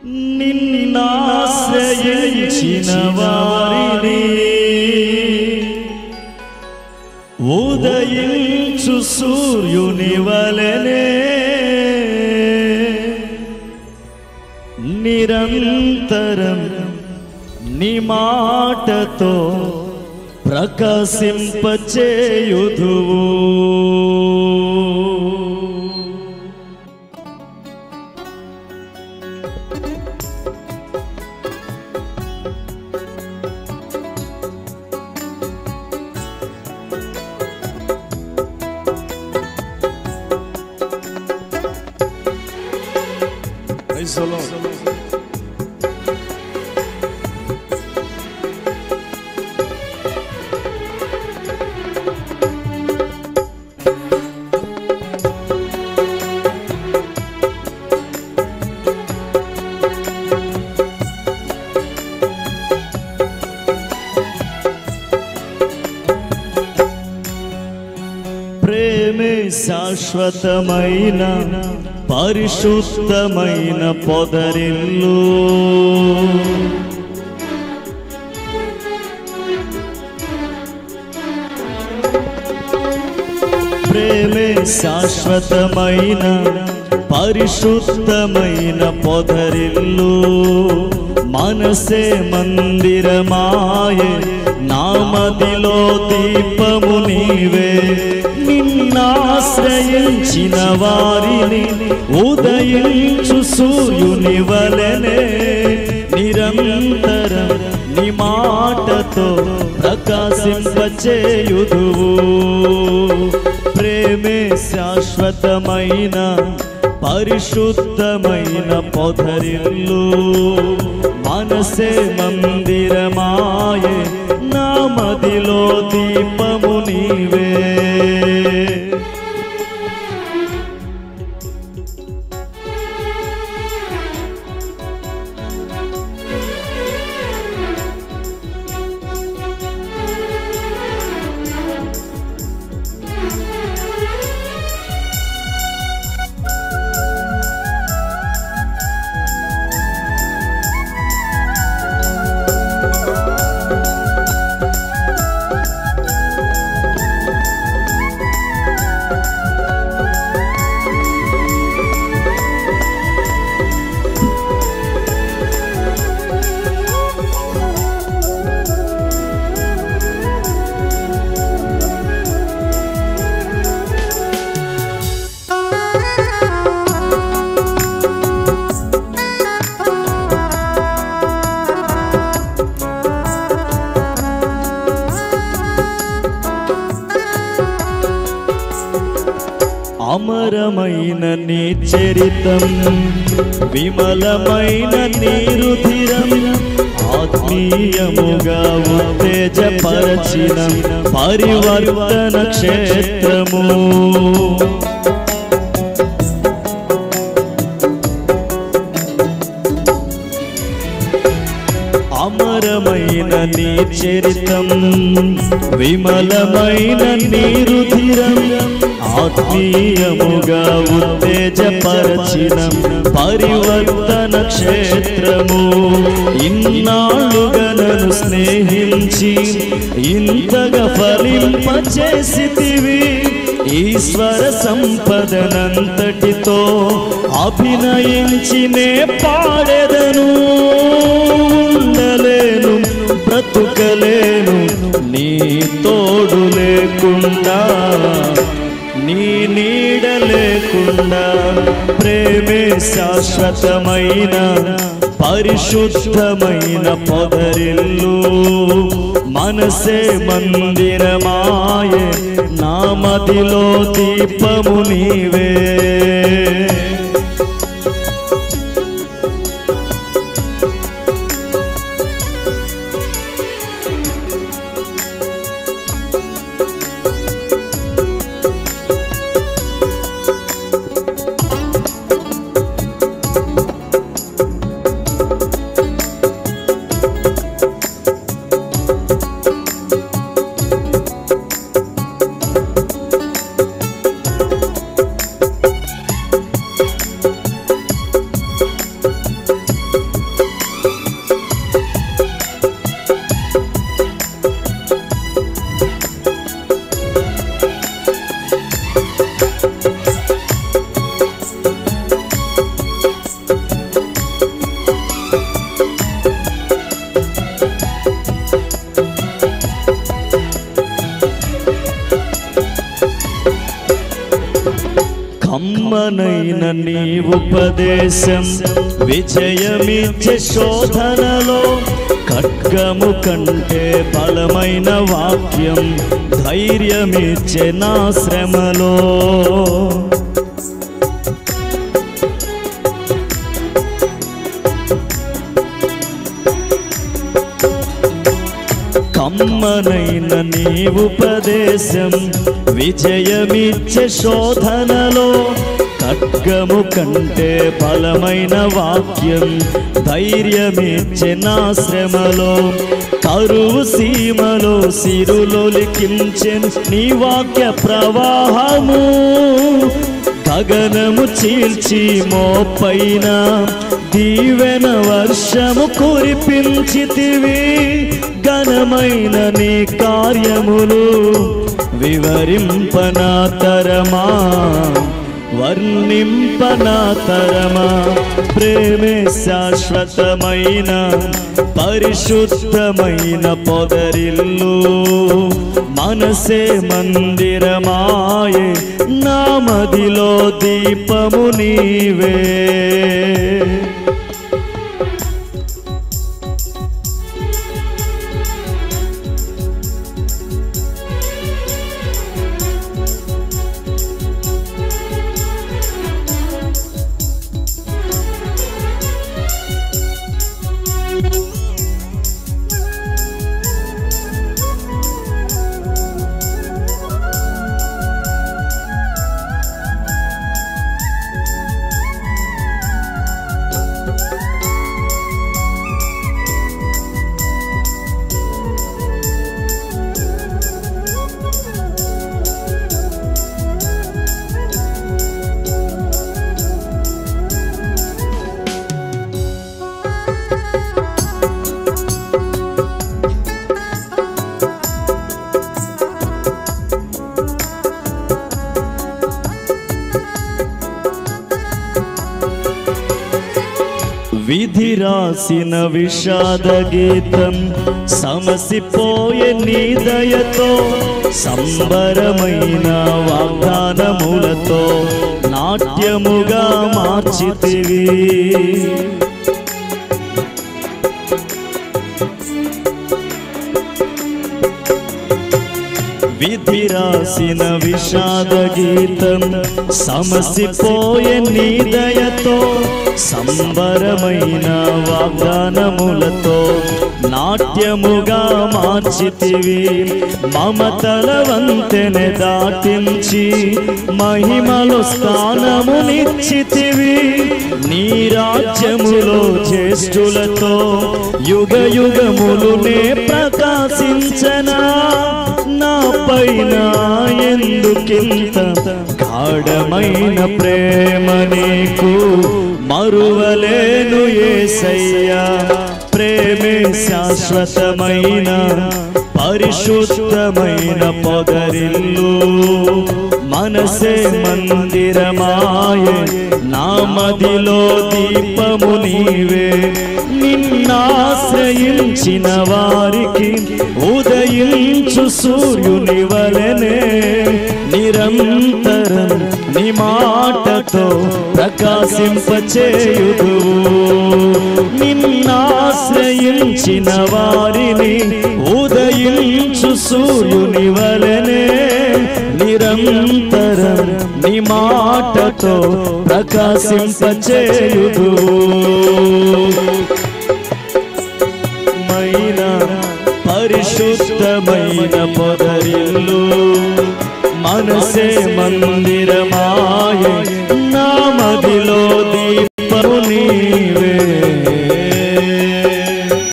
నిన్నాశ్రయించిన వారిని ఉదయించు సూర్యుని వలెనే నిరంతరం నీ మాటతో ప్రకాశింపచేయుదువు. ప్రేమే శాశ్వతమైన పరిశుద్ధమైన పొదరిల్లు. ప్రేమే శాశ్వతమైన పరిశుద్ధమైన పొదరిల్లు. మనసే మందిరమాయే నామదిలో దీపము నీవే. నిన్నాశ్రయించిన వారిని ఉదయించు సూర్యుని వలెనే నిరంతరం నీ మాటతో ప్రకాశింపచేయుదువు. ప్రేమే శాశ్వతమైన పరిశుద్ధమైన పొదరిల్లు. మనసే మందిరమాయే నామదిలో దీపము నీవే. అమరమైన నీ చరితం, విమలమైన నీ రుధిరం, ఆత్మీయముగా ఉత్తేజపరచిన పరివర్తన క్షేత్రము. అమరమైన నీ చరితం, విమలమైన నీ రుధిరం, ఆత్మీయముగా ఉత్తేజపరచిన పరివర్తన క్షేత్రము. ఇన్నాళ్ళుగా నన్ను స్నేహించి ఇంతగా ఫలింపచేసితివి. ఈశ్వర సంపదనంతటితో అభినయించినే పాడెదను. ఉండలేను, బ్రతుకలేను నీ తోడు లేకుండా, నీ నీడ లేకుండా. ప్రేమే శాశ్వతమైన పరిశుద్ధమైన పొదరిల్లు. మనసే మందిరమాయే నామదిలో దీపము నీవే. కమ్మనైన నీ ఉపదేశం విజయమిచ్చే శోధనలో, ఖడ్గము కంటే బలమైన వాక్యం ధైర్యమిచ్చే నా శ్రమలో. కమ్మనైన నీ ఉపదేశం విజయమిచ్చే శోధనలో, ఖడ్గము కంటే బలమైన వాక్యం ధైర్యమిచ్చే నా శ్రమలో. కరువు సీమలో సిరులొలికించెను నీ వాక్య ప్రవాహము, గగనము చీల్చి మోపైన దీవెన వర్షము కురిపించితివి. ఘనమైన నీ కార్యములు వివరింపనా తరమా, వర్ణింపనా తరమా. ప్రేమే శాశ్వతమైన పరిశుద్ధమైన పొదరిల్లు, మనసే మందిరమాయే నా మదిలో దీపము నీవే. విధి రాసిన విషాద గీతం సమసిపోయే నీ దయతో, సంబరమైన వాగ్దానములతో నాట్యముగా మార్చితివి. విధి రాసిన విషాద గీతం సమసిపోయే నీ దయతో, సంబరమైన వాగ్దానములతో నాట్యముగా మార్చితివి. మమతల వంతెనె దాటించి మహిమలో స్థానమునిచ్చితివి. నీ రాజ్యములో జ్యేష్ఠులతో యుగ యుగములునే ప్రకాశించనా. నా పైన ఎందుకింత గాఢమైన ప్రేమ నీకు, మరువలేను యేసయ్యా. ప్రేమే శాశ్వతమైన పరిశుద్ధమైన పొదరిల్లు, మనసే మందిరమాయే నా మదిలో దీపము నీవే. నిన్నాశ్రయించిన వారికి ఉదయించు సూర్యుని వలెనే, నిరంతరం నీ మాటతో ప్రకాశింపచేయుదువు. నిన్నాశ్రయించిన వారిని ఉదయించు సూర్యుని వలెనే, నిరంతరం నీ మాటతో ప్రకాశింపచేయుదువు. పరిశుద్ధమైన పొదరిల్లు, మనసే మందిరమాయే నా మదిలో